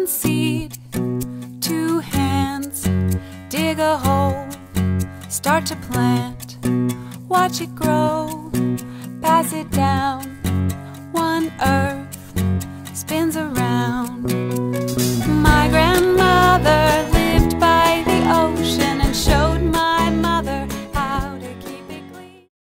seed, two hands, dig a hole, start to plant, watch it grow, pass it down. One earth spins around.